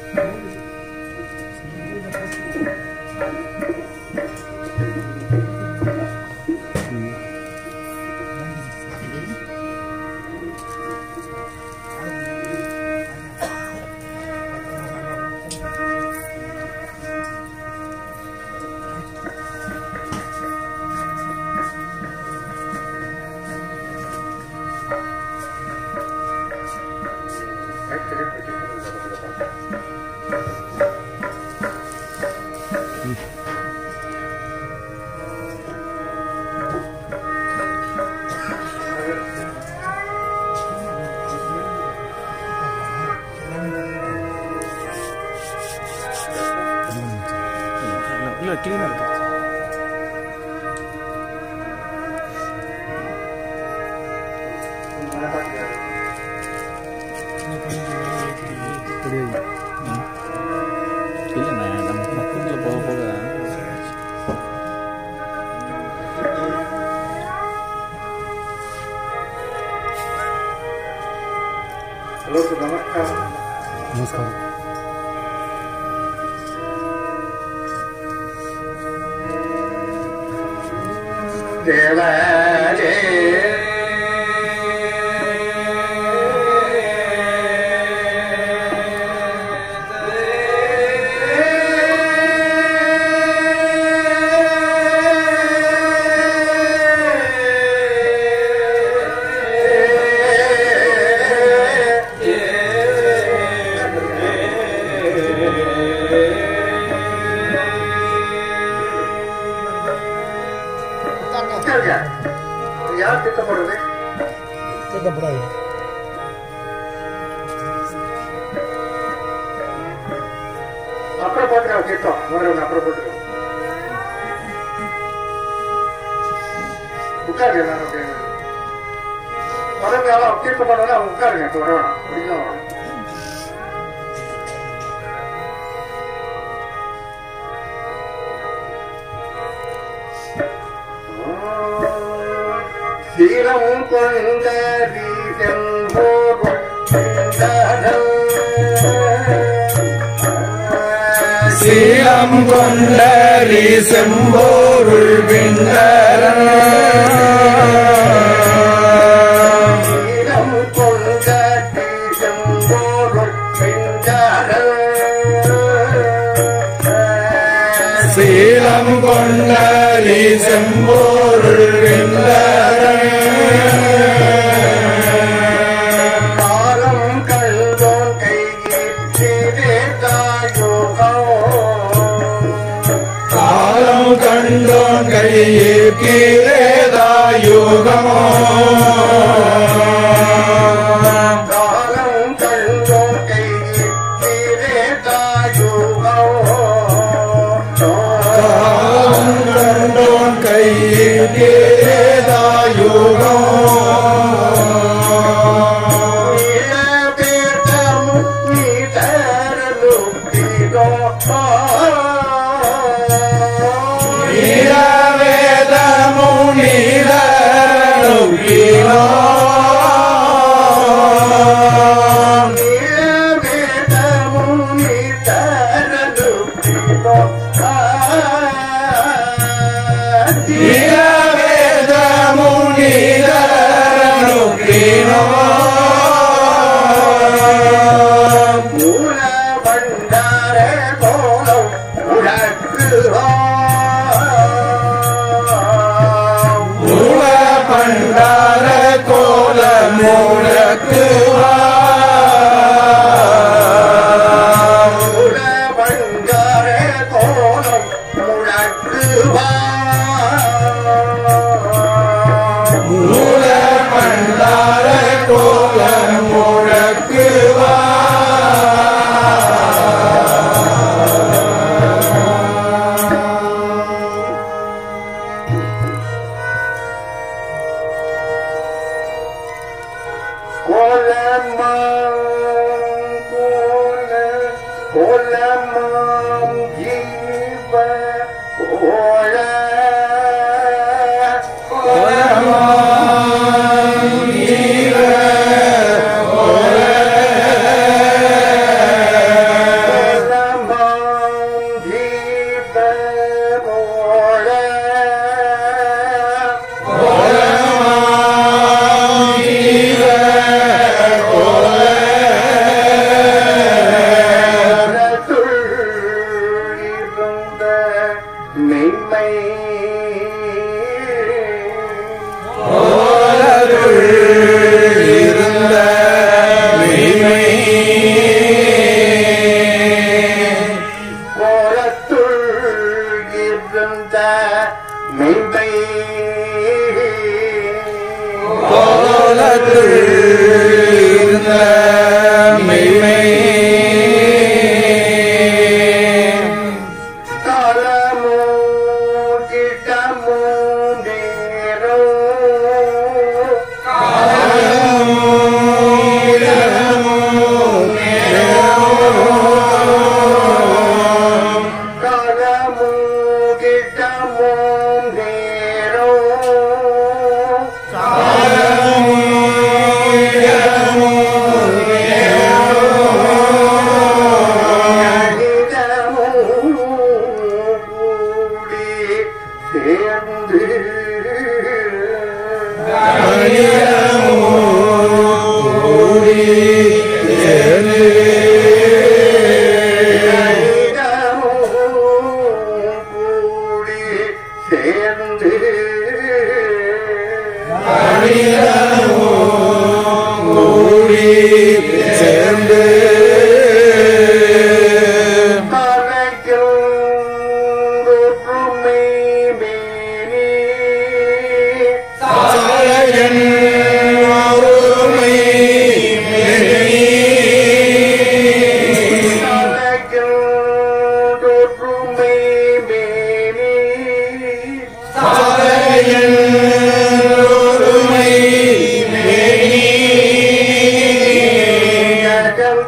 Cleaner hello sir, नमस्कार। नमस्कार। देवारे यार कितना पढ़ोगे? कितना पढ़ाई? अपर पढ़ रहा हूँ कितना? मरे उन अपर पढ़ रहा हूँ। बुकार क्या ना रोके? मरे में आला कितना पढ़ो ना बुकार क्या तो रहा? बढ़िया हो। சீலம் கொண்ட சீலம் கொண்டரி செம்போருள் விண்ணரன் சீலம் கொண்ட செம்போருள் விண்ணரன் சீலம் கொண்டரி செம்போருள் விண்ணரன் காலம் கண்டோன் கையிலே காலம் கண்டோன் கையில் கீழேதாயுகமோ காலம் கண்டோன் கையிலே காலம் கண்டோன் கையில் கீழேதாயுகமோ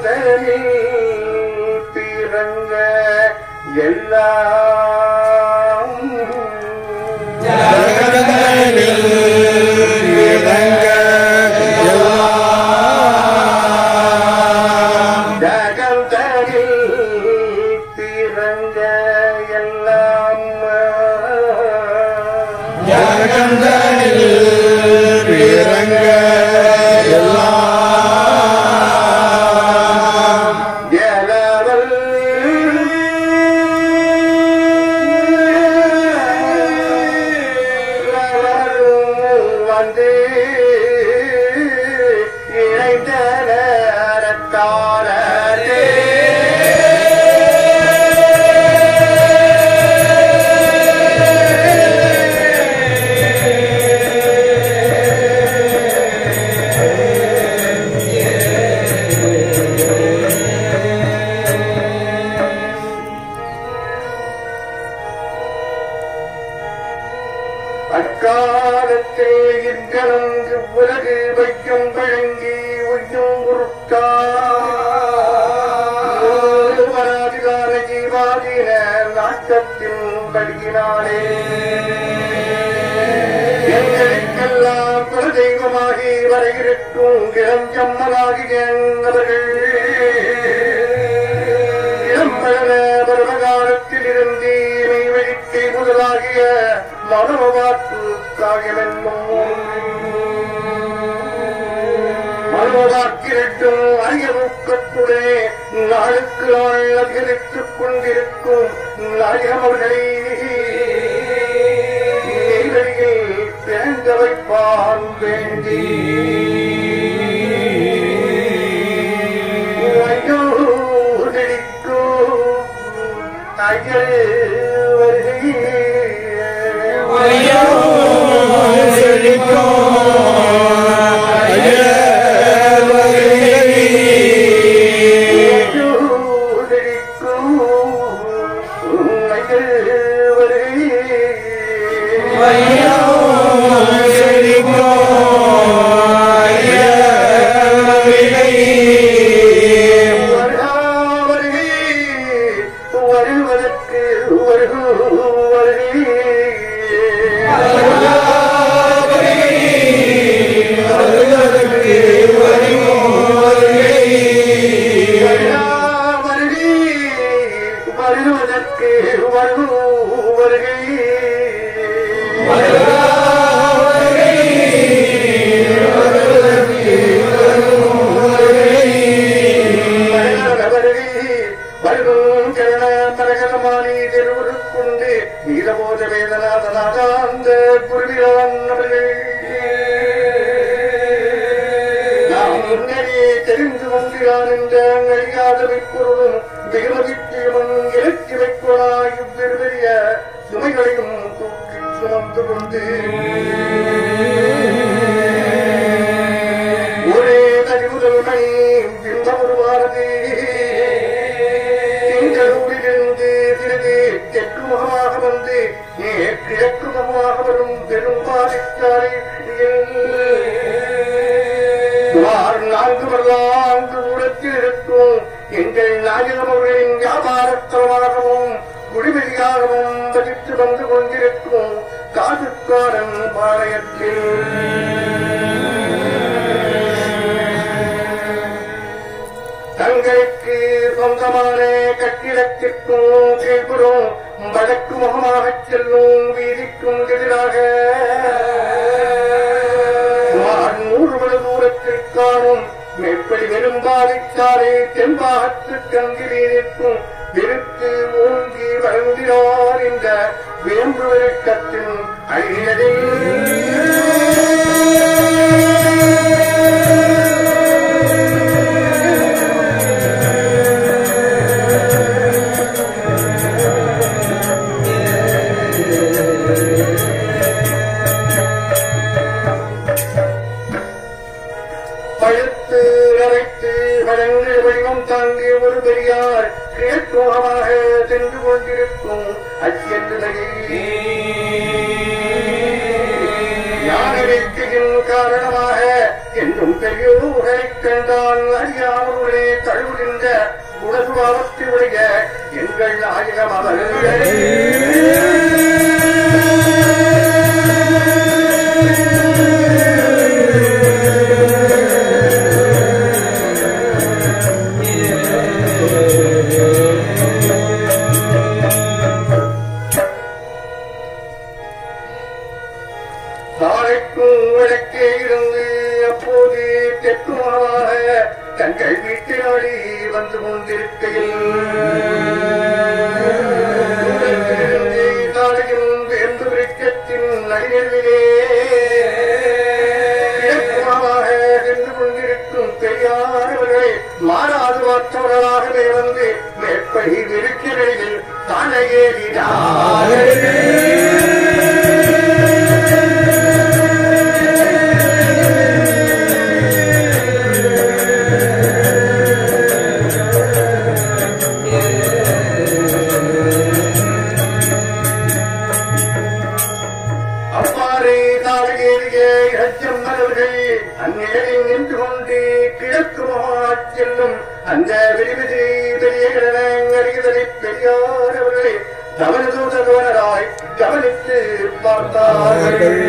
தனில் பிறங்க எல்லாம் ஜகதனில் பிறங்க எல்லாம் ஜகதனில் பிறங்க எல்லாம் ஜகதனில் பிறங்க எல்லாம் ஜலவல் வந்து இணைந்தனரத்தாலே அக்காலத்தில் இங்கனம் உலகு வைக்கும் பழங்கி உய்யும் உருட்டாதிகார ஜீவாதீன நாட்டத்தின் படியினாலே எங்களுக்கெல்லாம் குலதெய்வமாகி வர இருக்கும் இளஞ்சம்மனாகிய அவர்கள் இளம்பழன பருவகாலத்தில் இருந்து மெய்வழிக்கை முதலாகிய மனோவாக்கு காயமென்னும் மனோவாக்கிரட்டும் அரிய ஊக்கத்துடனே நாளுக்கு நாள் அதிகரித்துக் கொண்டிருக்கும் நாயகம் அவர்களை நெய்வழியில் பிறந்த வைப்பான் வேண்டி நீலபோத வேதநாதனாகாந்த குருவிரான் அவர்கள் நாம் முன்னரே தெரிந்து கொண்டான் என்ற அறியாத வைப்பொருளும் வெகுமதிக்கும் இலக்கி வைப்பொருளாய் பெரிய சுமைகளையும் தூக்கி சுமந்து கொண்டு ஒரே தறிவுதல்மை பின்பம் உருவானது திங்களூரிலிருந்து சிறிது தெற்கு முகமாக வந்து கிழக்கு முகமாக வரும் பெரும் பாதித்தாரை சுமார் 4 வருடாங்கு தூரத்தில் இருக்கும் எங்கள் நாயகம் அவர்களின் வியாபாரத்தலமாகவும் குடிவெளியாகவும் பதித்து வந்து கொண்டிருக்கும் காதுக்காரன் பாளையத்தில் தங்களுக்கு சொந்தமான கட்டிடத்திற்கும் கீழ்புறம் வடக்கு முகமாக செல்லும் வீதிக்கும் எதிராக சுமார் 100 மணி தூரத்தில் காணும் மேற்படி வெறும்பாதிச்சாலை தென்பாகத்து கங்கிலே நிற்கும் விருத்து ஓங்கி வளர்ந்தினார் என்ற வேம்பு விளக்கத்தின் அழியதில் பழுத்து அரைத்து வளர்ந்து வடிவம் தாங்கிய ஒரு பெரியார் கிழக்குமாக சென்று கொண்டிருக்கும் அச்சென்று ஞான வேட்கையின் காரணமாக எந்த என்றும் பெரியோர்களைக் கண்டான் அறியாமலே தழுவுகின்ற குணசுபாவத்தினுடைய எங்கள் நாயகம் அவர்களே. நாளைக்கும் விளக்கே இருந்து அப்போது தெற்குமாக தங்கள் வீட்டினாடி வந்து கொண்டிருக்கையில் காலையும் வேந்து விருட்சத்தின் நடுநிலே கிழக்குமாக சென்று கொண்டிருக்கும் பெரியாரவர்களை மாறாது மற்றவர்களாகவே வந்து மேற்படி விருட்சங்களில் தானே ஏறினார். அந்நிலையில் நின்று கொண்டு கிழக்குமாச் செல்லும் அந்த விரிவிதி பெரிய அறிதலை பெரியாரவர்களை தவறுதூதராய் கவனித்து பார்த்தார்கள்.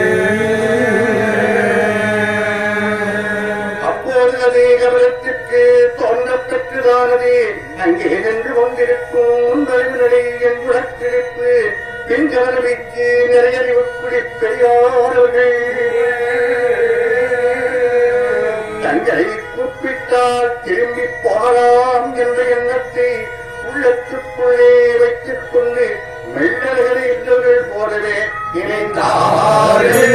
அப்போது அது கவனத்திற்கு தோன்றப் பெற்றுதானது அங்கே நின்று கொண்டிருக்கும் நிலை என் குணத்திருப்பு பின் கவனமிக்கு நிறையறிவுக்குடி பெரியாரவர்கள் தங்களை கூப்பிட்டால் திரும்பி போகலாம் என்ற எண்ணத்தை உள்ளத்துக்குள்ளே வைத்துக் கொண்டு மெல்லகளை இருந்தவர்கள் போலவே இணைந்தார்கள்.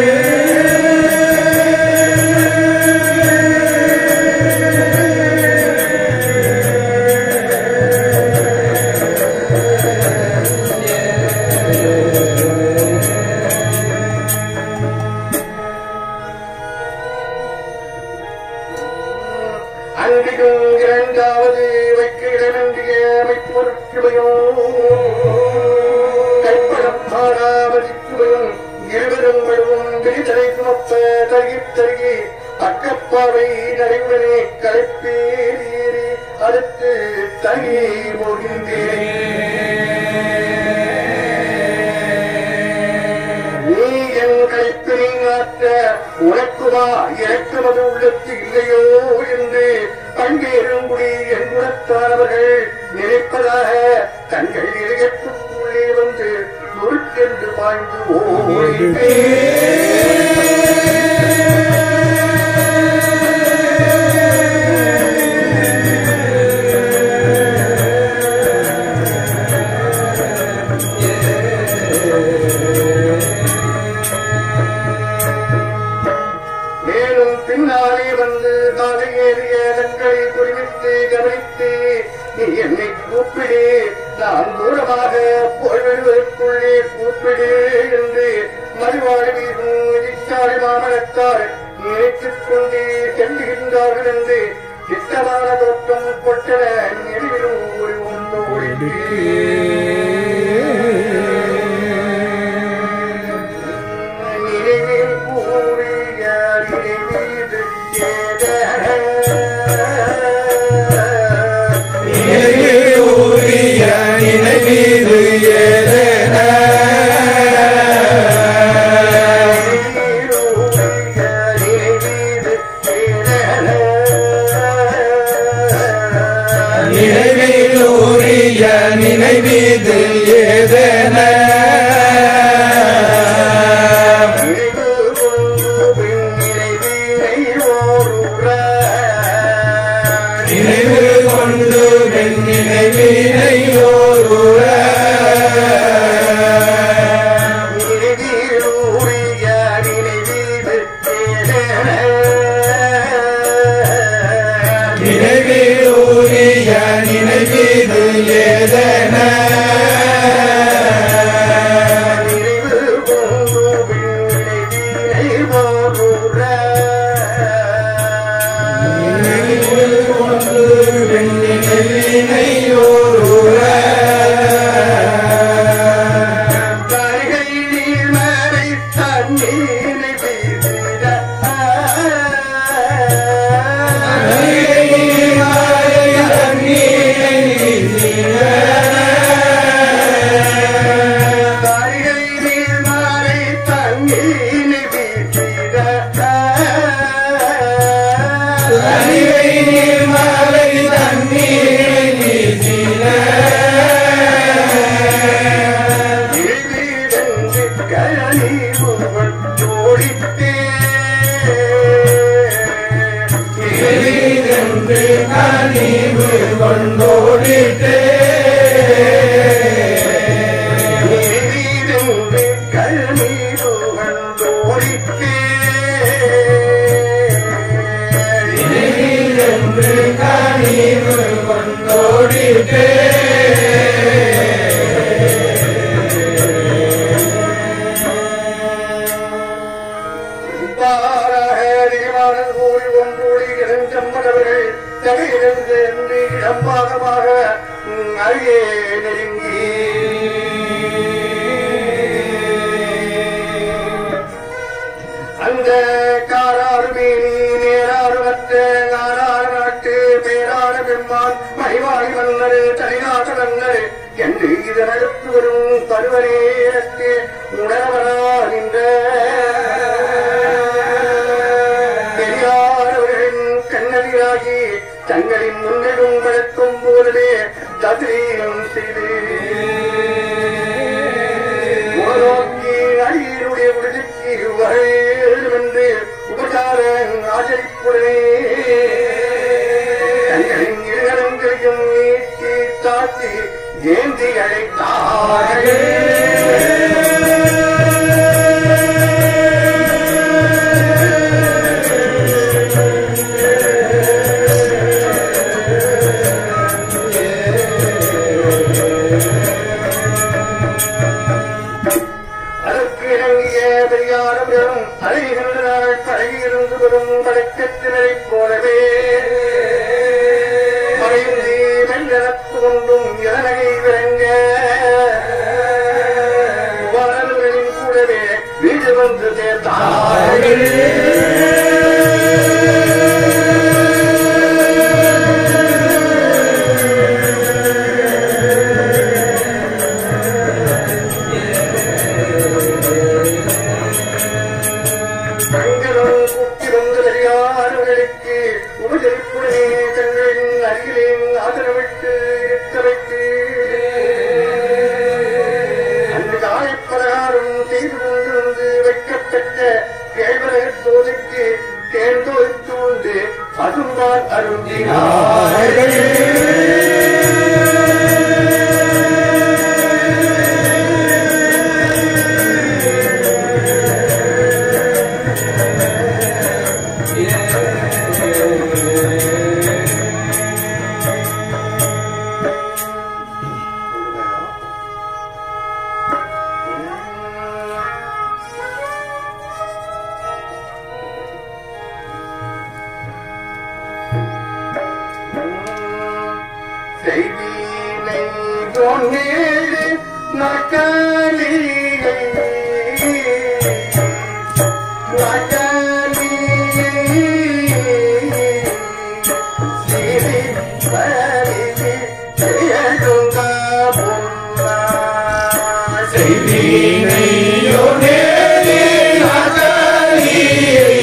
அன்றியும் இரண்டாவது வைக்க இடமென்றிய அமைப்பொருட்சுவையும் கைப்படம் பாராமதிச்சுவையும் இருவரும் வழுவும் விரிதலை சுமப்ப தருகி அக்கப்பாவை நடைமுறை கலைப்பேறி அடுத்து தகி போகின்றேன். நீ என் கலைப்பினை ஆற்ற உனக்குமா இறக்குமது உள்ளத்து இல்லையோ என்று பங்கேறும்படி என் குணத்தானவர்கள் நினைப்பதாக தங்கள் இதயத்துக்குள்ளே வந்து முறுக்கென்று பாய்ந்து ஓடிப்பே. பின்னாலே வந்து தாதை ஏறிய தங்களை குறிவித்து கவனித்து நீ என்னை கூப்பிடு, நான் தூரமாக பொருள்களுக்குள்ளே கூப்பிடு என்று மறுவாழ் வீசும் நிதிச்சாலை மாமனத்தால் நினைத்துக் கொண்டு செல்லுகின்றார்கள் என்று திட்டமான தோற்றம் கொட்டன நெறிவிலும் ஒரு ஒன்று ஒழித்து நினைவில் கூறிய நினைவீது நினைவீது ஏதேன நினைவிலூரிய நினைவீது ஏதேன நினைவு கொண்டு நினைவினை ஓருற நினைவிலூரிய நினைவீது ஏதேன ஓடிட்டே இடம்பாகமாக அருகே நெருங்கி அந்த காராருமே நேராறுமற்ற நாராறு நாட்டு பேரான பெருமான் மகிவாழி மன்னர் தனிநாச மன்னர் என்று இதனடுத்து வரும் பருவரேற்கு உணர்வராகின்ற பெரியாரவர்களின் கண்ணதிராகி தங்களின் முன்னிடும் பழக்கும் போதே ததிரீனம் செய்து நோக்கி அடியினுடைய விடுதிக்கு வரும் என்று உபசார ஆச்சரிப்புடனே தங்களின் இருகலங்களையும் நீக்கி தாக்கி ஏந்தி அழைத்தார்கள். பழகியிருந்து வரும் பழக்கத்தினரை போலவே மறைந்து மெல்லத்து கொண்டும் இளநகை விளங்க வாழ்களின் கூடவே வீடு வந்து சேர்த்தார்கள். பசும்பால் அருந்தினார்கள். செய்தினை பொன்னேடு நகலியை சிறி பரிதி செய்யுங்க செய்தினை யோனேடு நகலியை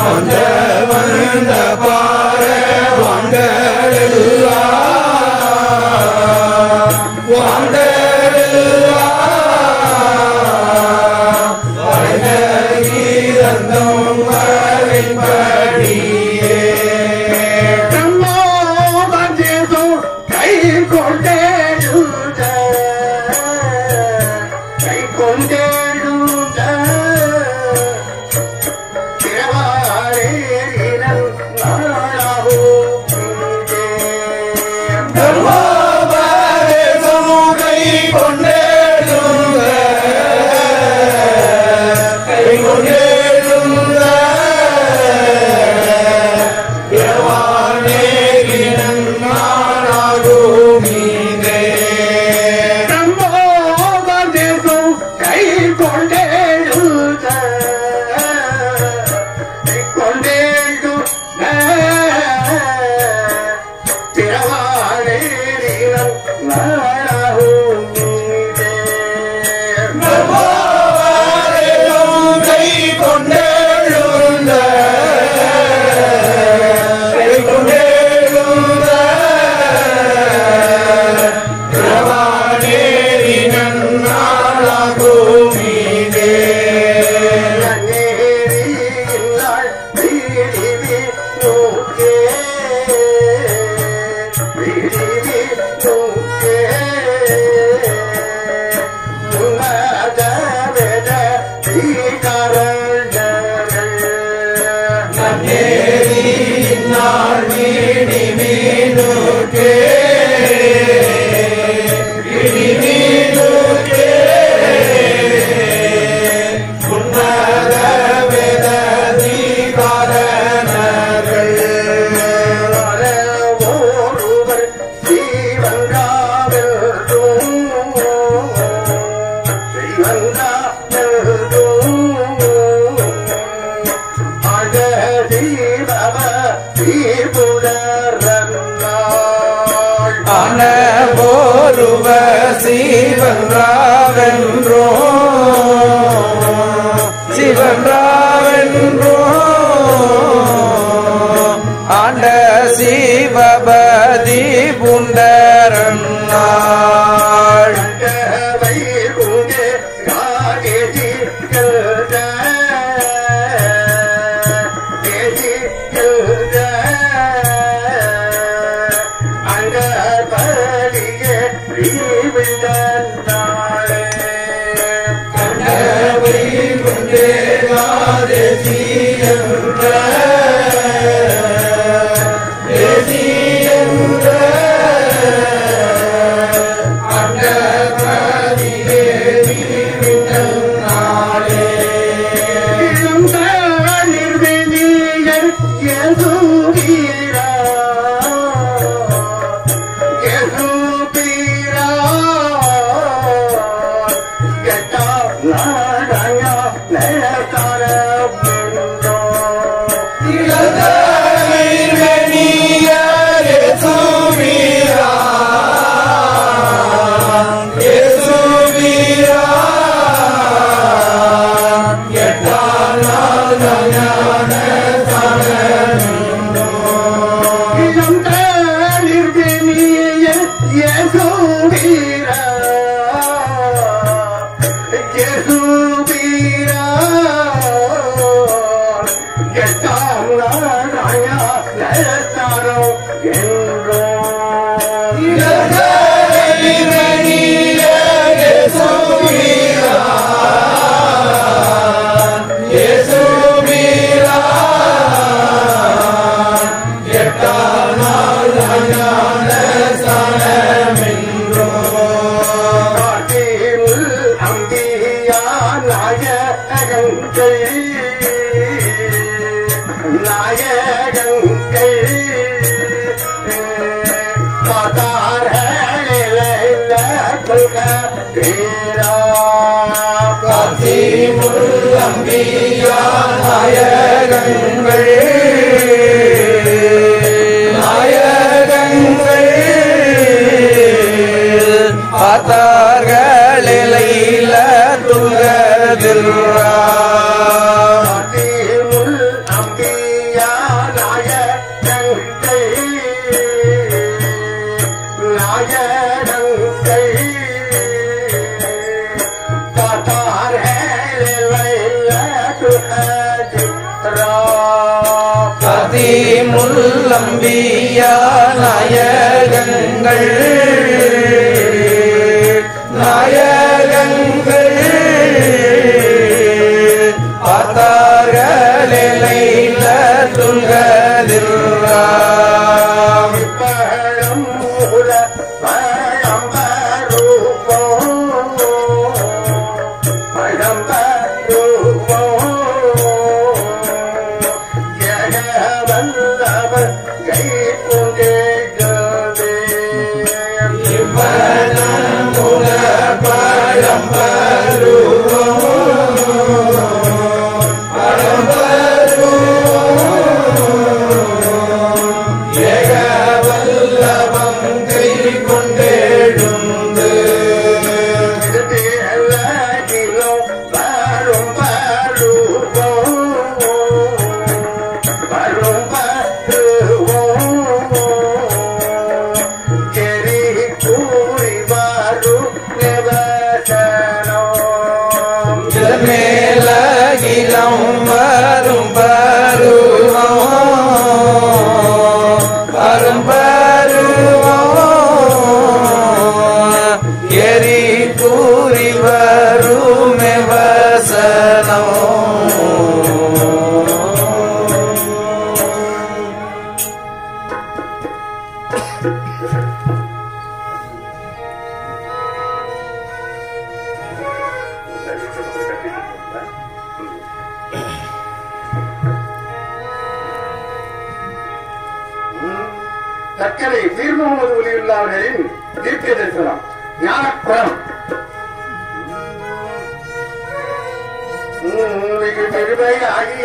வந்த வந்த பார வாங்கலெல்லாம் வாங்கலெல்லாம் வரைந்த கீதந்தம் வரைப்படியே கை கொண்டேழுத கை கொண்டேழுத திரவாரேரினம் நாளாவோ தர்மாபதேசம் கை கொண்டேழுந்த கை கொண்டேழுந்த திரவாரேரினம் நாளாகுமீதே பிரம்மோபதேசம் கை கொண்டேழுத கை கொண்டேழுத திரவாரேரினம் நாளாகுமீதே தர்மாபதேசம் கை கொண்டேழுந்த கை கொண்டேழுந்த திரவாரேரினம் நாளாகுமீதே நாள் மீனி மீனுக்கே இடி மீனுக்கே உன்னத வேத தீகாரணர்கள் ஒருவர் அனபோருவ சிவன்றாவென்றோ சிவன்றாவென்றோ ஆண்ட சிவபதி புண்டரன்னாள் கண்டவை கொண்டே தேசியன்ற அண்டபதியே நாளே அம்பி முல்லம்பிய நாயகங்கள் நாயகங்கள் ஆத்தார்களே துல்கதில்லா தக்கரை பீர் முகமது ஒலியுல்லாவினரின் தீர்க்க தரிசனம் ஞானக்குளம் பெருமை ஆகிய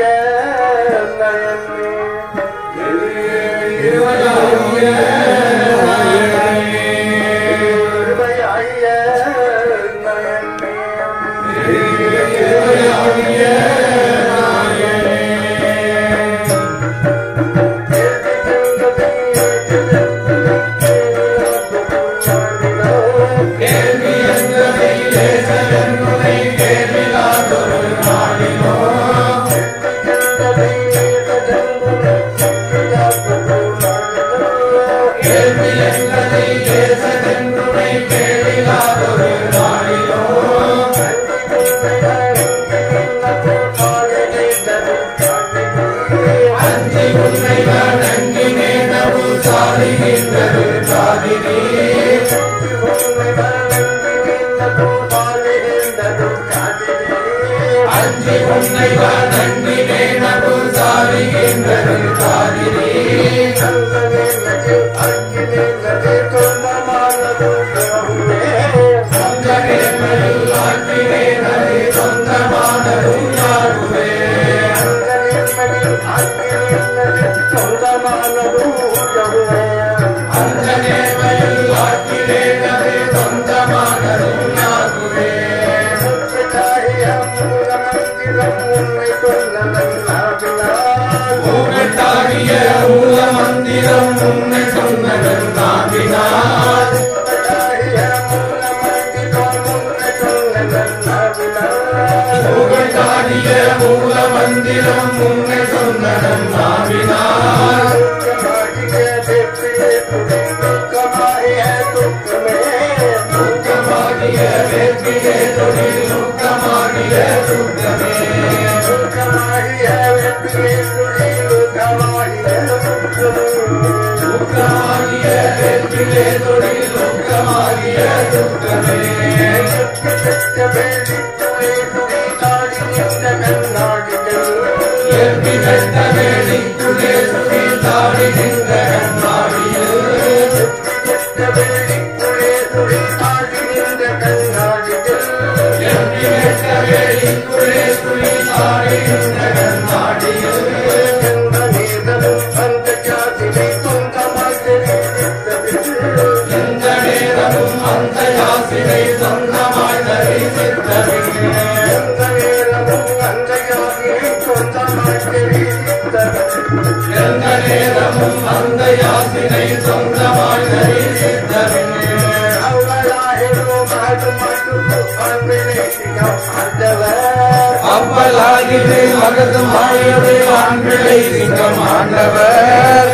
அவ்வளாகிடு மகது மாயோடு ஆண்களை சிங்கம் ஆண்டவர்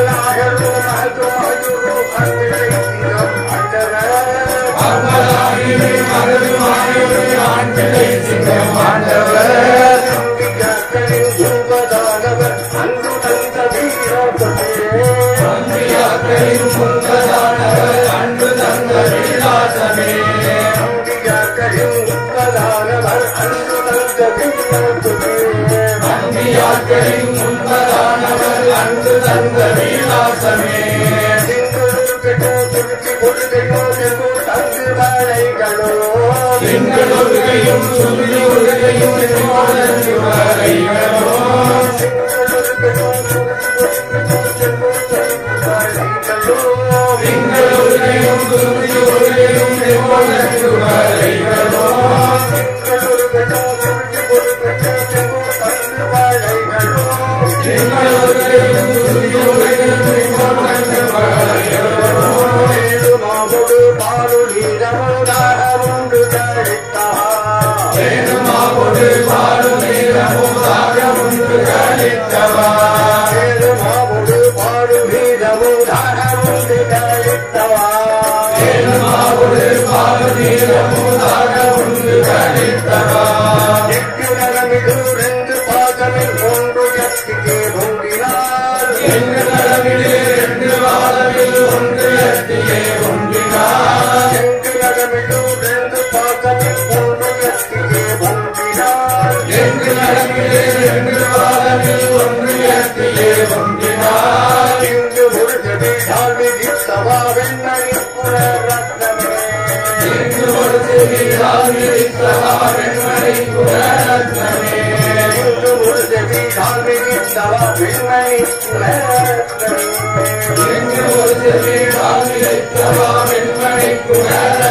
அவ்வளாகிடு மகது மாயோடு ஆண்களை சிங்கம் ஆண்டவர் அம்பியாக்களின் முன்பதானவர் அன்பு தந்த விலாசமே அம்பியாக்களின் முன்பதானவர் அன்பு தந்த விலாசமே எங்களொருகையும் சொல்லி ஒருகையும் எங்களொருகையும் சொல்லி ஒருகையும் வெண்மணி